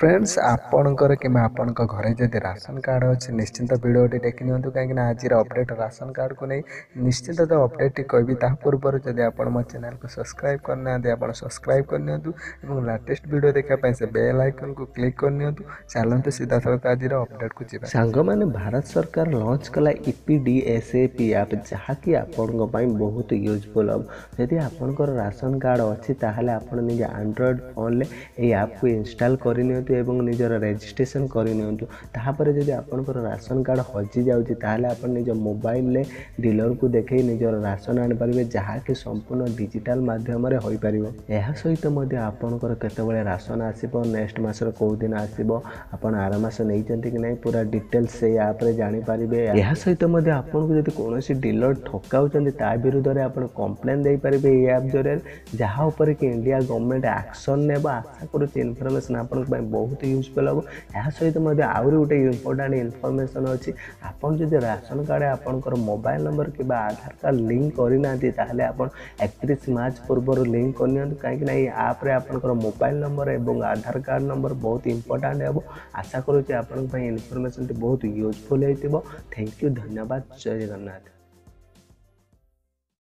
Friends आपणकर कि आपण घरे जदि राशन कार्ड अच्छे निश्चिंत भिडियोटी देखी नियंतु कहीं आज अपडेट राशन कार्ड को नहीं निश्चिंत तो अपडेट कहबी ता पूर्व जदि आप मो चैनल को सब्सक्राइब करना आप सब्सक्राइब करनी लाटेस्ट वीडियो देखा से बेल आइकन को क्लिक करनी चलते सीधा सड़क आज अपडेट को जी सांग मैंने भारत सरकार लॉन्च कला EPDSAP ऐप जहाँकि आपण बहुत यूजफुल हम यदि आपंकर राशन कार्ड अच्छी ताहले आपण निज एंड्रॉइड फोन ये ऐप को इंस्टॉल करनी एवं निजर रेजिस्ट्रेशन करनी तापर जदि आपंकर राशन कार्ड हजि जाऊँगी ताहले आपण निज मोबाइल डीलर को देखे निजर राशन आनीपारे जहाँकि संपूर्ण डिजिटाल माध्यम हो पार यह सहित आपणकर केतबेले राशन आसो नेक्स्ट मासर कौ दिन आसो आपड़ आर मास नहीं कि नहीं पूरा डिटेल्स से ऐप रे जानीपारे यह सहित आपको जब कौन डीलर ठकाऊँ ता विरुद्ध में आप कम्प्लेन दे पारे ये ऐप जरिए जहाँ उपर कि इंडिया गवर्नमेंट एक्शन ने आशा करुँच इनफर्मेशन आपण बहुत यूजफुल हम यह सहित आहरी गोटे इम्पोर्टाट इनफर्मेशन अच्छी आपड़ जब राशन कार्ड आपंकर मोबाइल नंबर कि आधार कार्ड लिंक करना ताहले आप 31 मार्च पूर्व लिंक करनी कहीं आप्रे आपंकर मोबाइल नंबर और आधार कार्ड नंबर बहुत इंपोर्टाट हम आशा करुँच आपण इनफर्मेशन बहुत यूजफुल हो। थैंक यू धन्यवाद जय जगन्नाथ।